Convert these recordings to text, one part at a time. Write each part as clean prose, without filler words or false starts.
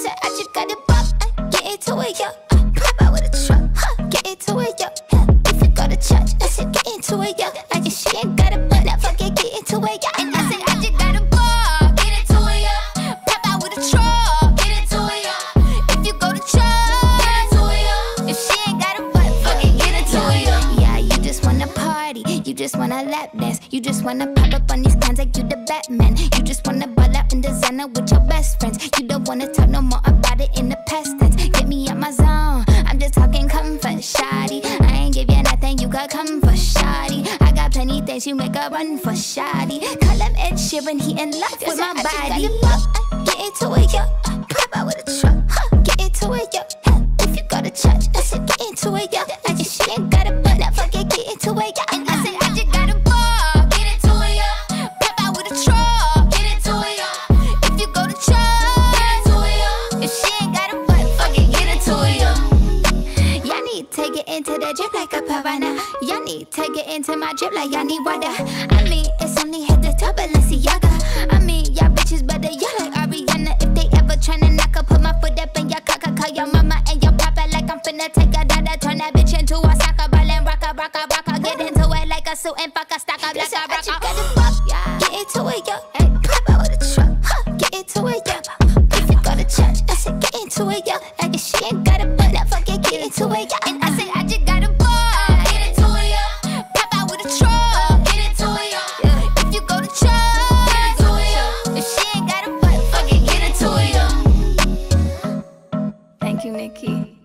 said I just got it pop, get into it, yo. Pop out with a truck, get into it, yo. If you go to church, I said get into it, yo. Like if she ain't got a butt, I fucking get into it, yo. And I said I just got it pop, get into it, yo. Pop out with a truck, get into it, yo. If you go to church, get into it, yo. If she ain't got a butt, fucking get into it, yo. Yeah, you just wanna party, you just wanna lap dance, you just wanna pop up on these cans like you the Batman. You just wanna ball out in designer with your best friends. You don't wanna talk no more about it in the past tense. Get me out my zone, I'm just talking comfort, shawty. I ain't give you nothing, you could come for shawty. I got plenty things, you make a run for shawty. Call him Ed Sheeran, he in love with my body. Get into it, yo. Pop out with a truck, get into it, yo. If you go to church, I said get into it, yo. Like if she ain't got a butt, I fucking get into it, yo. And I said I just got a ball, get into it, yo. Pop out with a truck, get into it, yo. If you go to church, get into it, yo. If she ain't got a butt, fucking get into it, yo. Y'all need to get into the drip like a piranha. Y'all need to get into my drip like y'all need water. I mean, it's only hit the top, Balenciaga. I mean, y'all bitches better, y'all like Ariana. If they ever tryna knock up, put my foot up in your cock. Call your mama and your papa like I'm finna take a dada. Turn that bitch into a soccer ball and rock a. Get into it like a suit and fuck a stack up like a rocker. Get into it, yo. Pop out with a truck, get into it, yo. If you go to church, I said get into it, yo. Like if she ain't got a butt, now fucking get into it, yo. And I said I just got a ball, get into it, yo. Pop out with a truck, get into it, yo. If you go to church, get into it, yo. If she ain't got a butt, fucking get into it, yo. Thank you, Nikki.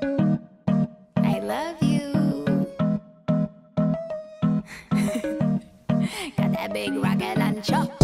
I love you. Got that big rocket launcher.